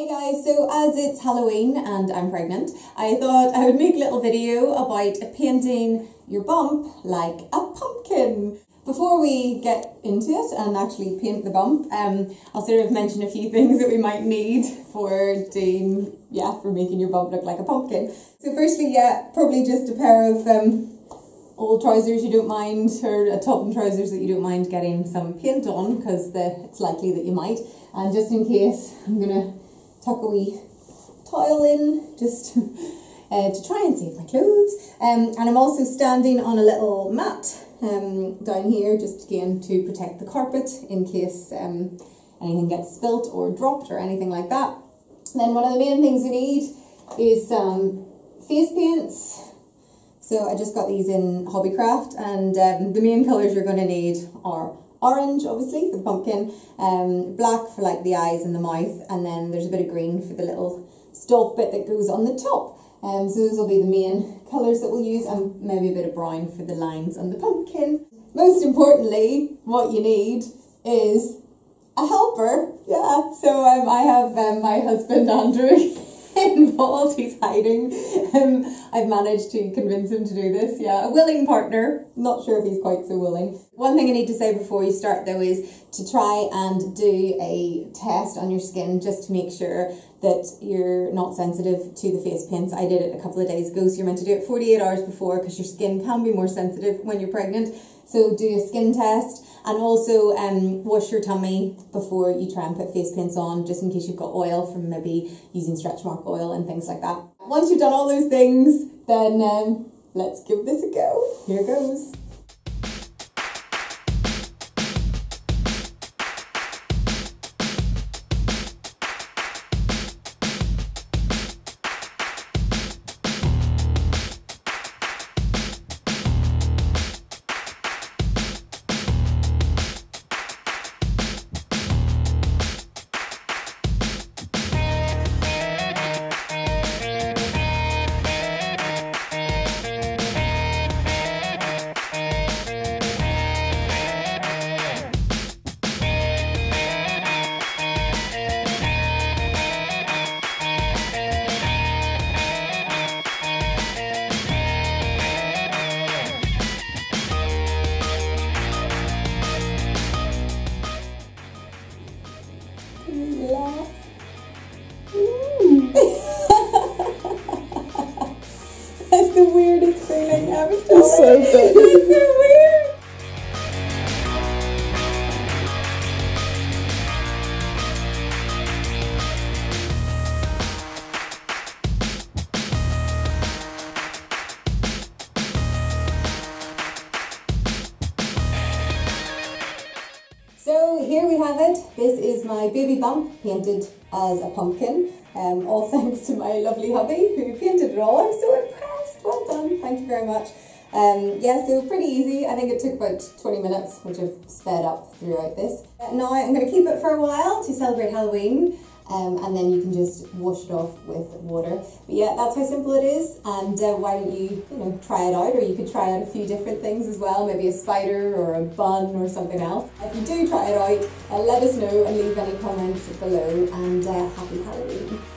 Hey guys, so as it's Halloween and I'm pregnant, I thought I would make a little video about painting your bump like a pumpkin. Before we get into it and actually paint the bump, I'll sort of mention a few things that we might need for making your bump look like a pumpkin. So firstly, probably just a pair of old trousers you don't mind, or a top and trousers that you don't mind getting some paint on, because it's likely that you might. And just in case, I'm gonna tuck a wee towel in just to try and save my clothes. And I'm also standing on a little mat down here, just again to protect the carpet in case anything gets spilt or dropped or anything like that. Then one of the main things we need is some face paints. So I just got these in Hobbycraft, and the main colours you're going to need are orange, obviously, for the pumpkin, black for like the eyes and the mouth, and then there's a bit of green for the little stalk bit that goes on the top. So those will be the main colours that we'll use, and maybe a bit of brown for the lines on the pumpkin. Most importantly, what you need is a helper. Yeah, so I have my husband Andrew involved. He's hiding. I've managed to convince him to do this. Yeah, a willing partner. Not sure if he's quite so willing. One thing I need to say before you start though is to try and do a test on your skin just to make sure that you're not sensitive to the face paints. I did it a couple of days ago, so you're meant to do it 48 hours before, because your skin can be more sensitive when you're pregnant. So do a skin test, and also wash your tummy before you try and put face paints on, just in case you've got oil from maybe using stretch mark oil and things like that. Once you've done all those things, then let's give this a go. Here goes. That's the weirdest feeling ever. It's so good. It's so weird. So here we have it. This is my baby bump painted as a pumpkin. All thanks to my lovely hubby who painted it all. I'm so impressed. Well done. Thank you very much. So pretty easy. I think it took about 20 minutes, which I've sped up throughout this. Now I'm going to keep it for a while to celebrate Halloween. And then you can just wash it off with water. But yeah, that's how simple it is. And why don't you try it out, or you could try out a few different things as well, maybe a spider or a bun or something else. If you do try it out, let us know and leave any comments below, and happy Halloween.